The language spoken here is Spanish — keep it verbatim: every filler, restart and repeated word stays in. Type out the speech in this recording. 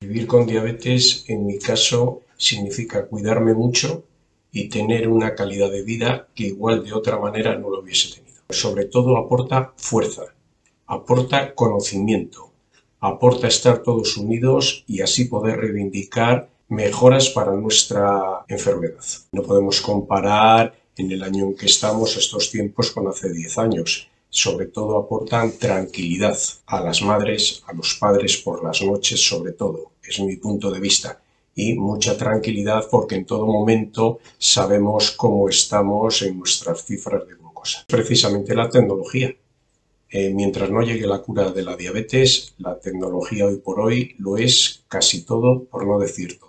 Vivir con diabetes, en mi caso, significa cuidarme mucho y tener una calidad de vida que igual de otra manera no lo hubiese tenido. Sobre todo aporta fuerza, aporta conocimiento, aporta estar todos unidos y así poder reivindicar mejoras para nuestra enfermedad. No podemos comparar en el año en que estamos estos tiempos con hace diez años. Sobre todo aportan tranquilidad a las madres, a los padres por las noches, sobre todo, es mi punto de vista, y mucha tranquilidad porque en todo momento sabemos cómo estamos en nuestras cifras de glucosa. Precisamente la tecnología. Eh, mientras no llegue la cura de la diabetes, la tecnología hoy por hoy lo es casi todo, por no decir todo.